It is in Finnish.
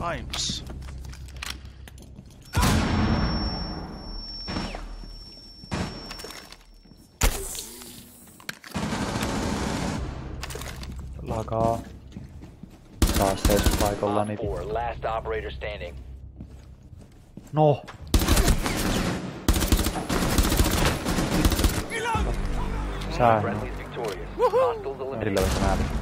times. Lakaa. Taas seis paikallani. Last operator standing. No! Sää. Friendly's victorious. Hostiles eliminated. Sillä on nääli.